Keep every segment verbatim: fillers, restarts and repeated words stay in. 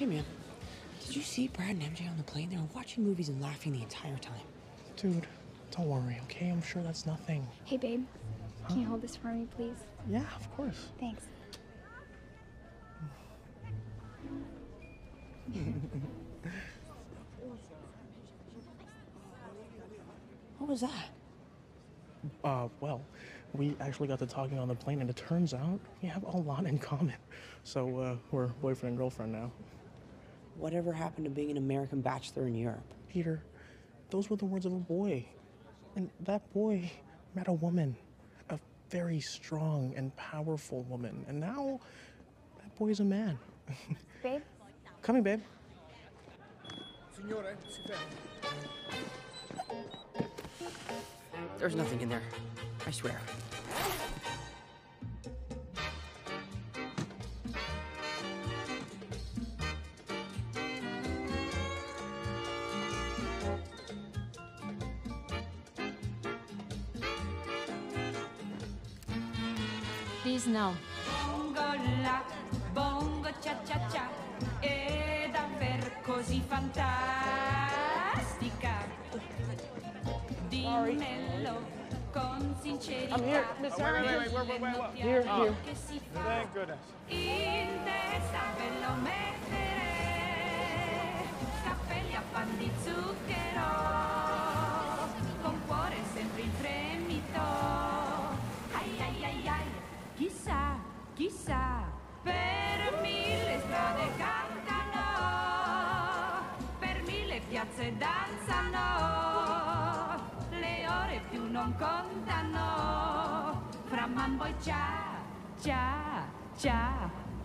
Hey, man. Did you see Brad and M J on the plane? They were watching movies and laughing the entire time. Dude, don't worry, okay? I'm sure that's nothing. Hey, babe. Huh? Can you hold this for me, please? Yeah, of course. Thanks. What was that? Uh, well, we actually got to talking on the plane, and it turns out we have a lot in common. So, uh, we're boyfriend and girlfriend now. Whatever happened to being an American bachelor in Europe? Peter, those were the words of a boy. And that boy met a woman, a very strong and powerful woman. And now, that boy is a man. Babe? Coming, babe. Signore, si fermi. There's nothing in there. I swear. Please, no. Bongo la, bongo cia cia cia, è davvero così fantastica. Dimmelo con sincerità. I'm here, Miss Oh, wait, wait, wait, wait, wait, wait, wait. Here, Oh. here. Che si fa Thank goodness. in testa ve lo mettere, cappelli a pan di zucchero, con cuore sempre in fremito. Ai ai ai ai, chissà, chissà, per mille strade cantano, per mille piazze danzano, le ore più non contano, fra mambo e cia, cia, cia,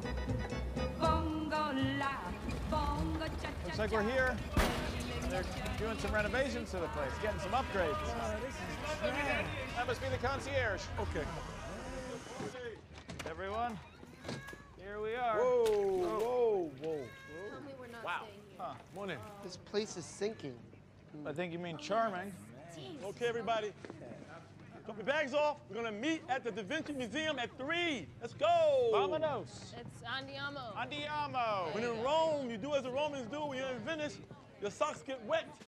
bongo la, bongo cia cia. Looks like we're here. They're doing some renovations to the place, getting some upgrades. Oh, this is trash. That must be the concierge. Okay. Everyone, here we are. Whoa, whoa, whoa. Tell me we're not Wow. staying here. Huh. Morning. This place is sinking. I think you mean charming. Okay, everybody. Put your bags off. We're gonna meet at the Da Vinci Museum at three. Let's go. Vamonos. It's Andiamo. Andiamo. When in Rome, you do as the Romans do. When you're in Venice, your socks get wet.